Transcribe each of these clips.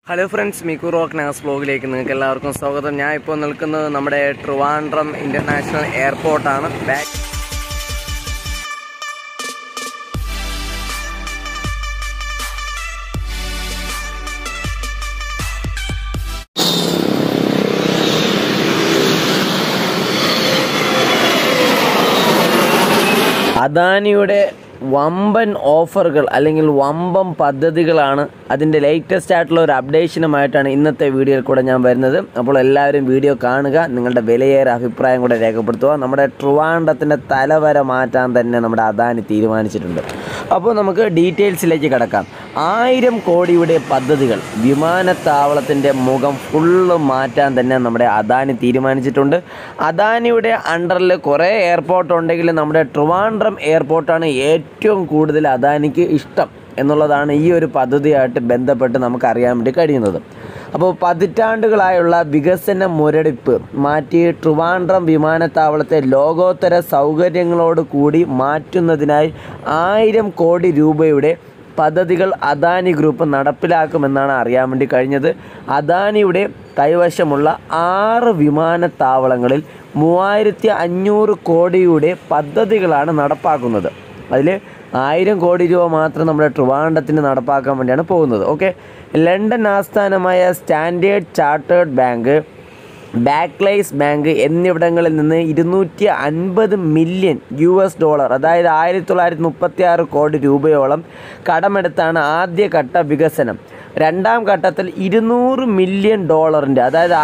Hello friends, Micu vlog-ലേക്ക് നിങ്ങൾക്ക് എല്ലാവർക്കും സ്വാഗതം. ഞാൻ ഇപ്പോൾ നിൽക്കുന്നത് നമ്മുടെ ട്രിവാൻഡ്രം ഇന്റർനാഷണൽ എയർപോർട്ട് ആണ്. അദാനിയുടെ വമ്പൻ ഓഫറുകൾ അല്ലെങ്കിൽ വമ്പൻ പദ്ധതികളാണ് അതിൻ്റെ ലേറ്റസ്റ്റ് ആയിട്ടുള്ള ഒരു അപ്ഡേഷനുമായിട്ടാണ് ഇന്നത്തെ വീഡിയോയിൽ കൂടെ ഞാൻ വരുന്നത്. അപ്പോൾ എല്ലാവരും വീഡിയോ കാണുക, നിങ്ങളുടെ വിലയേറെ അഭിപ്രായം കൂടെ രേഖപ്പെടുത്തുക. നമ്മുടെ ട്രിവാൻഡ്രത്തിൻ്റെ തലവര മാറ്റാൻ തന്നെ നമ്മുടെ അദാനി തീരുമാനിച്ചിട്ടുണ്ട്. അപ്പോൾ നമുക്ക് ഡീറ്റെയിൽസിലേക്ക് കിടക്കാം. 1000 കോടിയുടെ പദ്ധതികൾ, വിമാനത്താവളത്തിൻ്റെ മുഖം ഫുള്ള് മാറ്റാൻ തന്നെ നമ്മുടെ അദാനി തീരുമാനിച്ചിട്ടുണ്ട്. അദാനിയുടെ അണ്ടറിൽ കുറേ എയർപോർട്ട് ഉണ്ടെങ്കിലും നമ്മുടെ ട്രിവാൻഡ്രം എയർപോർട്ടാണ് ഏറ്റവും കൂടുതൽ അദാനിക്ക് ഇഷ്ടം എന്നുള്ളതാണ് ഈ ഒരു പദ്ധതിയായിട്ട് ബന്ധപ്പെട്ട് നമുക്ക് അറിയാൻ വേണ്ടി കഴിയുന്നത്. അപ്പോൾ പതിറ്റാണ്ടുകളായുള്ള വികസന മുരടിപ്പ് മാറ്റി ട്രിവാൻഡ്രം വിമാനത്താവളത്തെ ലോകോത്തര സൗകര്യങ്ങളോട് കൂടി മാറ്റുന്നതിനായി 1000 കോടി രൂപയുടെ പദ്ധതികൾ അദാനി ഗ്രൂപ്പ് നടപ്പിലാക്കുമെന്നാണ് അറിയാൻ വേണ്ടി കഴിഞ്ഞത്. അദാനിയുടെ കൈവശമുള്ള 6 വിമാനത്താവളങ്ങളിൽ 3500 കോടിയുടെ പദ്ധതികളാണ് നടപ്പാക്കുന്നത്. അതിൽ 1000 കോടി രൂപ മാത്രം നമ്മുടെ ട്രിവാൻഡ്രത്തിന് നടപ്പാക്കാൻ വേണ്ടിയാണ് പോകുന്നത്. ഓക്കെ, ലണ്ടൻ ആസ്ഥാനമായ Standard Chartered Bank, Barclays Bank എന്നിവിടങ്ങളിൽ നിന്ന് $250 മില്യൺ അതായത് 1936 കോടി രൂപയോളം കടമെടുത്താണ് ആദ്യഘട്ട വികസനം. രണ്ടാം ഘട്ടത്തിൽ $200 മില്യൺ അതായത്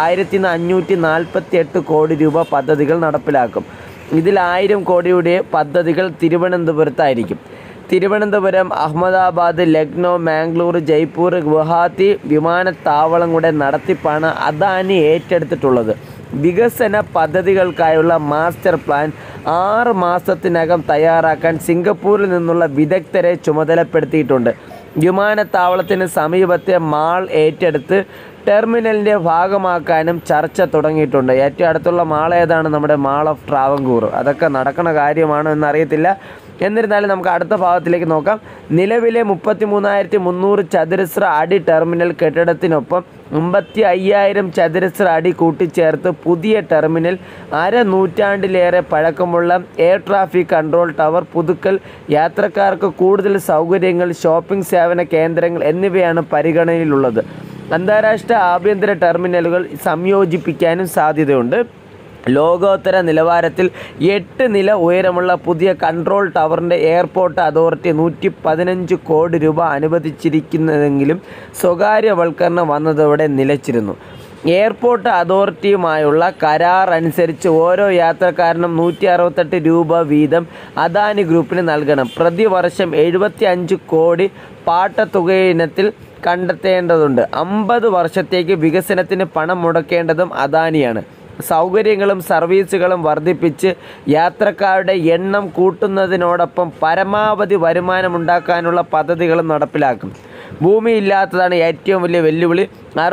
1548 കോടി രൂപ പദ്ധതികൾ നടപ്പിലാക്കും. ഇതിൽ 1000 കോടിയുടെ പദ്ധതികൾ തിരുവനന്തപുരത്തായിരിക്കും. തിരുവനന്തപുരം, അഹമ്മദാബാദ്, ലക്നൗ, മാംഗ്ലൂർ, ജയ്പൂർ, ഗുവാഹത്തി വിമാനത്താവളങ്ങളുടെ നടത്തിപ്പാണ് അദാനി ഏറ്റെടുത്തിട്ടുള്ളത്. വികസന പദ്ധതികൾക്കായുള്ള മാസ്റ്റർ പ്ലാൻ 6 മാസത്തിനകം തയ്യാറാക്കാൻ സിംഗപ്പൂരിൽ നിന്നുള്ള വിദഗ്ധരെ ചുമതലപ്പെടുത്തിയിട്ടുണ്ട്. വിമാനത്താവളത്തിന് സമീപത്തെ മാൾ ഏറ്റെടുത്ത് ടെർമിനലിൻ്റെ ഭാഗമാക്കാനും ചർച്ച തുടങ്ങിയിട്ടുണ്ട്. ഏറ്റവും അടുത്തുള്ള മാൾ ഏതാണ്? നമ്മുടെ മാൾ ഓഫ് ട്രാവൻകൂർ. അതൊക്കെ നടക്കുന്ന കാര്യമാണോ എന്നറിയത്തില്ല. എന്നിരുന്നാലും നമുക്ക് അടുത്ത ഭാഗത്തിലേക്ക് നോക്കാം. നിലവിലെ 33,300 ചതുരശ്ര അടി ടെർമിനൽ കെട്ടിടത്തിനൊപ്പം 55,000 ചതുരശ്ര അടി കൂട്ടിച്ചേർത്ത് പുതിയ ടെർമിനൽ, നൂറ്റാണ്ടിലേറെ പഴക്കമുള്ള എയർ ട്രാഫിക് കൺട്രോൾ ടവർ, പുതുക്കൽ, യാത്രക്കാർക്ക് കൂടുതൽ സൗകര്യങ്ങൾ, ഷോപ്പിംഗ് സേവന കേന്ദ്രങ്ങൾ എന്നിവയാണ് പരിഗണനയിലുള്ളത്. അന്താരാഷ്ട്ര ആഭ്യന്തര ടെർമിനലുകൾ സംയോജിപ്പിക്കാനും സാധ്യതയുണ്ട്. ലോകോത്തര നിലവാരത്തിൽ 8 നില ഉയരമുള്ള പുതിയ കൺട്രോൾ ടവറിൻ്റെ എയർപോർട്ട് അതോറിറ്റി 115 കോടി രൂപ അനുവദിച്ചിരിക്കുന്നതെങ്കിലും സ്വകാര്യവൽക്കരണം വന്നതോടെ നിലച്ചിരുന്നു. എയർപോർട്ട് അതോറിറ്റിയുമായുള്ള കരാർ അനുസരിച്ച് ഓരോ യാത്രക്കാരനും 168 രൂപ വീതം അദാനി ഗ്രൂപ്പിന് നൽകണം. പ്രതിവർഷം 75 കോടി പാട്ടത്തുകയിനത്തിൽ കണ്ടെത്തേണ്ടതുണ്ട്. 50 വർഷത്തേക്ക് വികസനത്തിന് പണം മുടക്കേണ്ടതും അദാനിയാണ്. സൗകര്യങ്ങളും സർവീസുകളും വർദ്ധിപ്പിച്ച് യാത്രക്കാരുടെ എണ്ണം കൂട്ടുന്നതിനോടൊപ്പം പരമാവധി വരുമാനമുണ്ടാക്കാനുള്ള പദ്ധതികളും നടപ്പിലാക്കും. ഭൂമിയില്ലാത്തതാണ് ഏറ്റവും വലിയ വെല്ലുവിളി.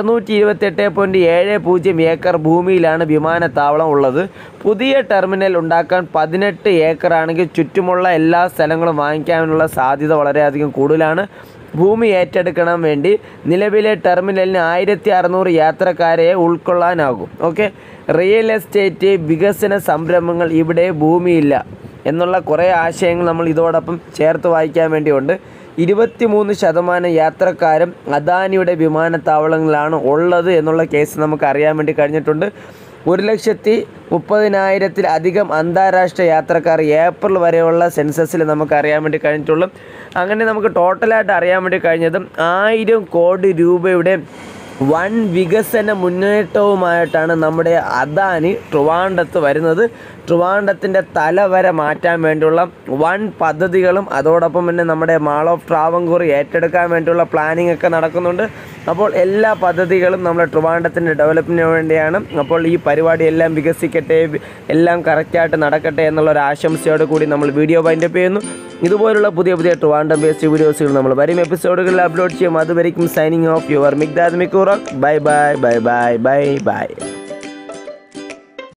628.70 ഏക്കർ ഭൂമിയിലാണ് വിമാനത്താവളം ഉള്ളത്. പുതിയ ടെർമിനൽ ഉണ്ടാക്കാൻ 18 ഏക്കറാണെങ്കിൽ ചുറ്റുമുള്ള എല്ലാ സ്ഥലങ്ങളും വാങ്ങിക്കാനുള്ള സാധ്യത വളരെയധികം കൂടുതലാണ്. ഭൂമി ഏറ്റെടുക്കണം വേണ്ടി നിലവിലെ ടെർമിനലിന് 1600 യാത്രക്കാരെ ഉൾക്കൊള്ളാനാകും. ഓക്കെ, റിയൽ എസ്റ്റേറ്റ് വികസന സംരംഭങ്ങൾ, ഇവിടെ ഭൂമിയില്ല എന്നുള്ള കുറേ ആശയങ്ങൾ നമ്മൾ ഇതോടൊപ്പം ചേർത്ത് വായിക്കാൻ വേണ്ടിയുണ്ട്. 23% യാത്രക്കാരും അദാനിയുടെ വിമാനത്താവളങ്ങളിലാണ് ഉള്ളത് എന്നുള്ള കേസ് നമുക്ക് അറിയാൻ വേണ്ടി കഴിഞ്ഞിട്ടുണ്ട്. 130,000-ത്തിലധികം അന്താരാഷ്ട്ര യാത്രക്കാർ ഏപ്രിൽ വരെയുള്ള സെൻസസിൽ നമുക്ക് അറിയാൻ വേണ്ടി കഴിഞ്ഞിട്ടുള്ളൂ. അങ്ങനെ നമുക്ക് ടോട്ടലായിട്ട് അറിയാൻ വേണ്ടി കഴിഞ്ഞതും 1000 കോടി രൂപയുടെ വൻ വികസന മുന്നേറ്റവുമായിട്ടാണ് നമ്മുടെ അദാനി ട്രിവാൻഡ്രത്ത് വരുന്നത്. ട്രിവാൻഡ്രത്തിൻ്റെ തലവര മാറ്റാൻ വേണ്ടിയുള്ള വൻ പദ്ധതികളും അതോടൊപ്പം തന്നെ നമ്മുടെ മാൾ ഓഫ് ട്രാവൻകൂർ ഏറ്റെടുക്കാൻ വേണ്ടിയുള്ള പ്ലാനിംഗ് ഒക്കെ നടക്കുന്നുണ്ട്. അപ്പോൾ എല്ലാ പദ്ധതികളും നമ്മുടെ ട്രിവാൻഡ്രത്തിൻ്റെ ഡെവലപ്മെൻറ്റിന് വേണ്ടിയാണ്. അപ്പോൾ ഈ പരിപാടി എല്ലാം വികസിക്കട്ടെ, എല്ലാം കറക്റ്റായിട്ട് നടക്കട്ടെ എന്നുള്ളൊരു ആശംസയോട് കൂടി നമ്മൾ വീഡിയോ വൈൻഡപ്പ് ചെയ്യുന്നു. ഇതുപോലുള്ള പുതിയ ട്രിവാൻഡ്രം ബേസ്ഡ് വീഡിയോസുകൾ നമ്മൾ വരും എപ്പിസോഡുകളിൽ അപ്ലോഡ് ചെയ്യും. അതുവരെയും signing off your Miqdad Mikku. Bye bye bye bye bye by.